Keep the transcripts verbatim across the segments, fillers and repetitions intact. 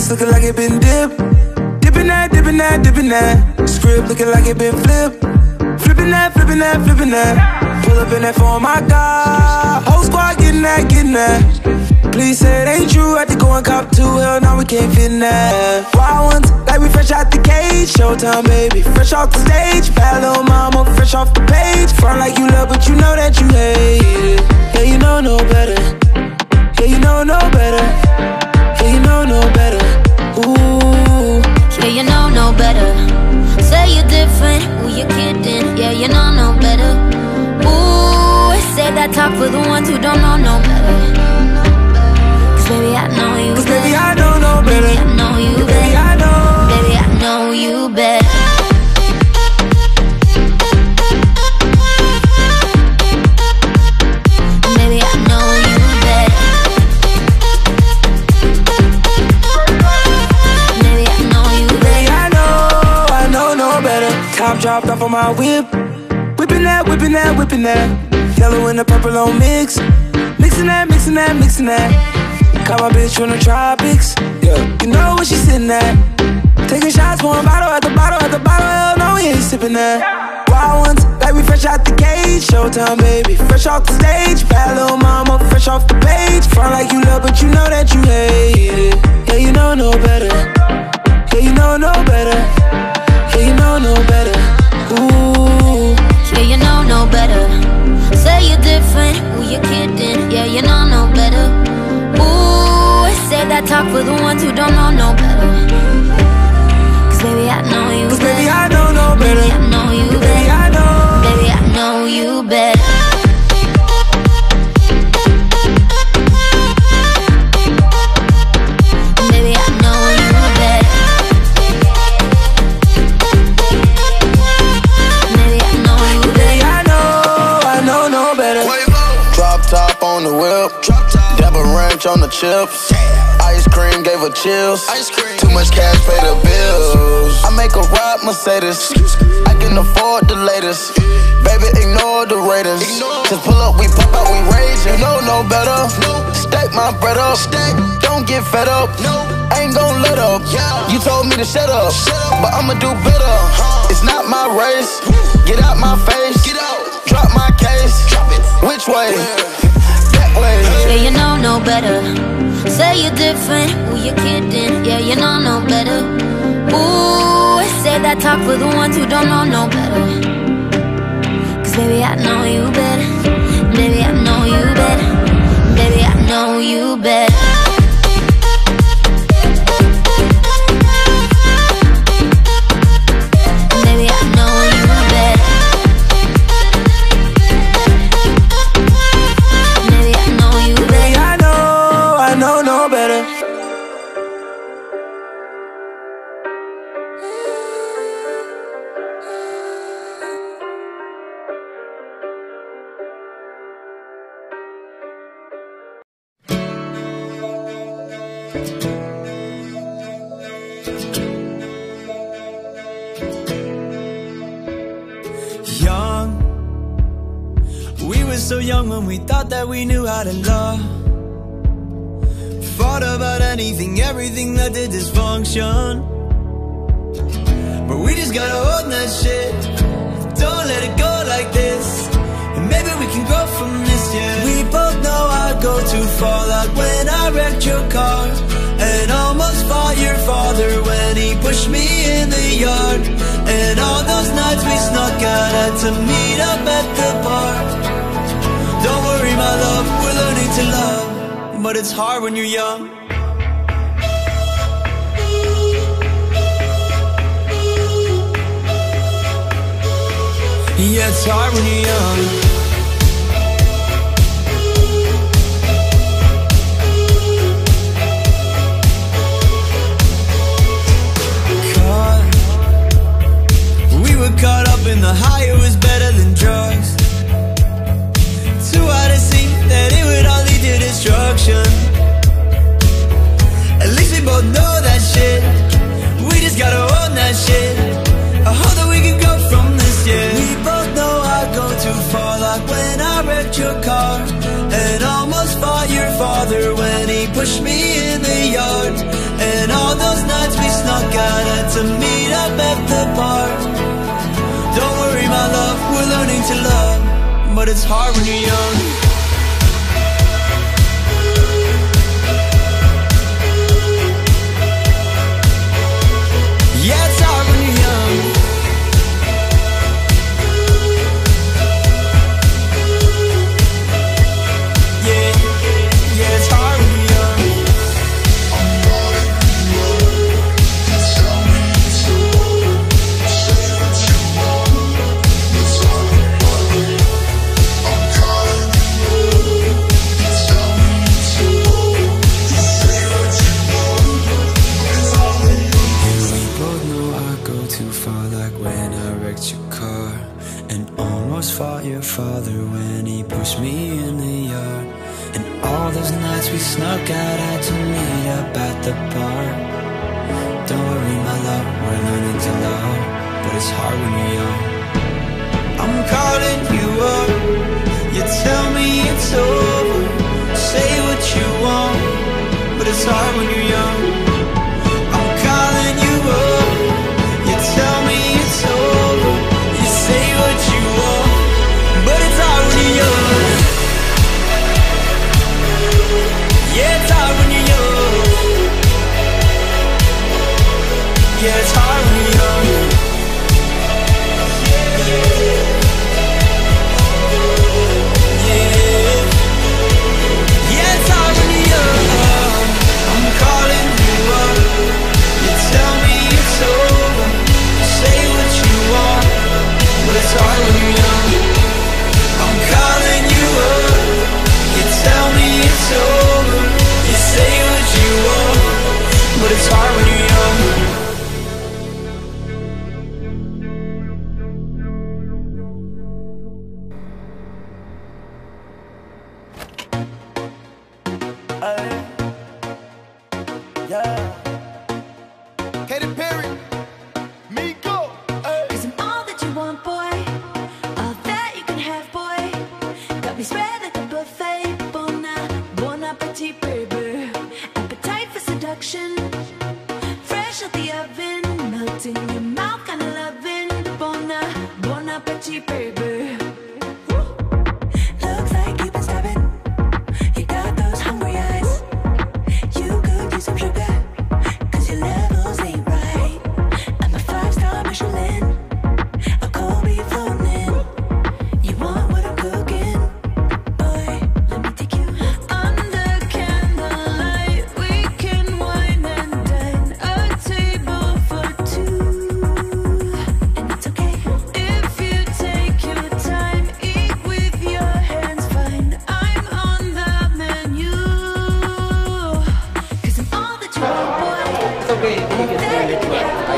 Wrist looking like it been dipped. Dipping that, dipping that, dipping that. Script looking like it been flipped. Flipping that, flipping that, flipping that. Pull up in that phone, my God. Whole squad getting that, getting that. Please say it ain't true, I had to go and cop two. Hell, now we can't fit in that. Wild ones, like we fresh out the cage. Showtime, baby, fresh off the stage. Bad little mama, fresh off the page. Front like you love, but you know that you hate it. Yeah, you know no better. Yeah, you know no better. Yeah, you know no better. Ooh. Yeah, you know no better. Say you're different, who you kidding? Yeah, you know no better. Ooh, say that talk for the ones who don't know no better. Baby, I know you Cause better. baby, I know no better. Baby, I know you better. Baby, I know. Baby, I know you better. Baby, I know you better. Baby, I know you better. Baby, I know, I know no better. Top dropped off on my whip. Whipping that, whipping that, whipping that. Yellow and the purple on mix. Mixing that, mixing that, mixing that. Got my bitch from the tropics, yeah. You know where she sitting at. Taking shots, pouring bottle at the bottle at the bottle. Hell no, we ain't sipping that. Wild ones, like we fresh out the cage. Showtime, baby, fresh off the stage. Bad little mama, fresh off the page. Front like you love, but you know that you hate it. Yeah, you know no better. Yeah, you know no better. Yeah, you know no better. Ooh. Yeah, you know no better. Say you're different, who you kidding? Yeah, you know no better. Ooh, say that talk for the ones who don't know no better. Cause baby, I know you Cause better. baby, I know no better. Baby, I know you Baby, better. I know. Baby, I know you better. Baby, I know you better. Baby, I know you better. Baby, I know, I know no better. Drop top on the whip. Dabba ranch on the chips. Ice cream gave her chills. Too much cash, pay the bills. I make a ride Mercedes. I can afford the latest. Baby, ignore the Raiders. Just pull up, we pop out, we rage. You know no better. Stack my bread up. Don't get fed up. I ain't gon' let up. You told me to shut up, but I'ma do better. It's not my race. Get out my face. Drop my case. Which way? That way. Yeah, you know no better. Say you're different, who you kidding? Yeah, you know no better. Ooh, say that talk for the ones who don't know no better. Cause baby, I know you better. Baby, I know you better. Baby, I know you better. So young when we thought that we knew how to love. Fought about anything, everything that did dysfunction. But we just gotta own that shit. Don't let it go like this. And maybe we can grow from this, yeah. We both know I go too far. Like when I wrecked your car and almost fought your father when he pushed me in the yard. And all those nights we snuck out, had to meet up at the bar. Don't worry, my love, we're learning to love. But it's hard when you're young. Yeah, it's hard when you're young. Caught. We were caught up in the high, it was better than drugs. Too hard to see that it would all lead to destruction. At least we both know that shit. We just gotta own that shit. I hope that we can go from this, yeah. We both know I go too far. Like when I wrecked your car and almost fought your father when he pushed me in the yard. And all the knockout, had to meet up at the park. Don't worry my love, we're learning to love, but it's hard when you're young. Yeah, it's hard when you're young. Yeah, yeah, it's hard when you're young. Fought your father when he pushed me in the yard. And all those nights we snuck out, had to meet up at the park. Don't worry my love, we're learning to love, but it's hard when you're young. I'm calling you up, you tell me it's over. Say what you want, but it's hard when you're young. I'm calling you up, you tell me it's over. You say what you want, but it's hard when you're young. Yeah, it's hard when you're young. Yeah, it's hard when you're young. Yeah, yeah, it's hard when you're young. I'm calling you up, you tell me it's over. Say what you want, but it's hard when you're young. I'm calling you up, you tell me it's over. You say what you want, but it's hard when you're young. Ay, yeah. Katy Perry, Miko, ay. Cause I'm all that you want, boy. All that you can have, boy. Got me spread like a buffet. Bon, bon appetit, baby. Appetite for seduction. Fresh out the oven. Melt in your mouth, kinda loving. Bon, bon appetit, baby. Woo. Looks like you've been starving. You got those hungry eyes. You could use some sugar, cause your levels ain't right. I'm a five-star Michelin, a cold beef floating in. You want what I'm cooking? Boy, let me take you under candlelight. We can wine and dine, a table for two. And it's okay if you take your time. Eat with your hands, fine. I'm on the menu. Cause I'm all that you want, boy. It's okay, you can spend it.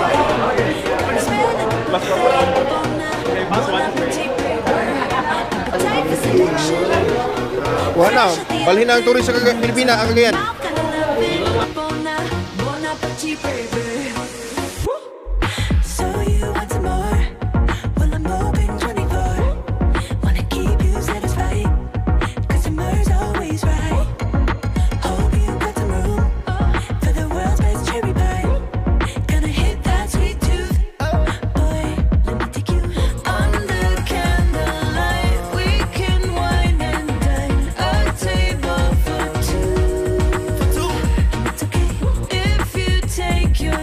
Wala, balhin na ang turis sa Kaga- Pilipina, ang Cagayan. So you want some more? Well, I'm open twenty-four. Wanna keep you satisfied, cause summer's always right. Hope you got some room for the world's best cherry pie. Gonna hit that sweet tooth. Boy, let me take you under candlelight. We can wine and dine, a table for two. And it's okay if you take your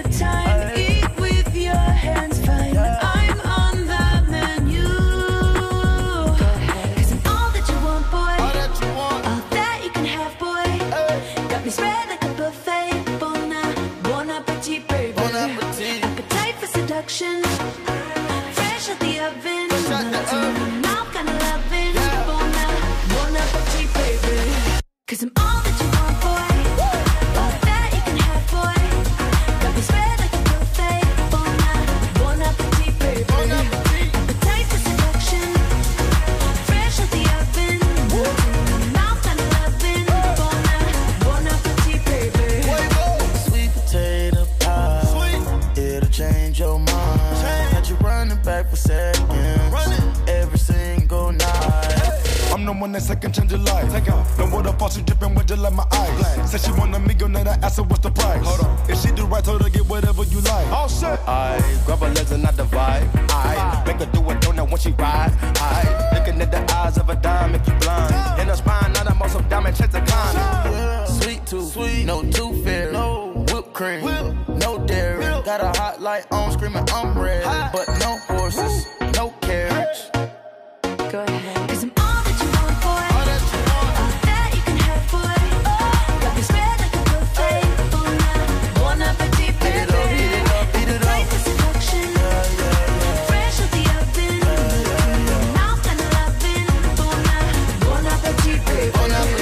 time when they second change your life. Take off. No water fall, she dripping with just like my eyes. Said she want a meal, now I asked her what's the price. Hold on. If she do right, told her get whatever you like. Oh shit. I grab her legs and I divide. I make her do a donut when she ride. I looking at the eyes of a dime, make you blind. In her spine, now I'm on some diamond checks a kind. Sweet tooth, sweet, no tooth fairy, no whipped cream, Whip. no dairy. Whip. Got a hot light on, screaming I'm ready, hot. But no horses, no carriage. Go ahead. Cause I'm all that you want, boy. All that you want. All that you can have, boy. Oh, got me spread like a buffet. Bon, bon appetit, baby. Heat it up, heat it up, heat it up. Seduction. Yeah, yeah, yeah. Fresh out the oven. Yeah, yeah, yeah. Mouth and loving. Bon, bon appetit, baby. Bon appetit.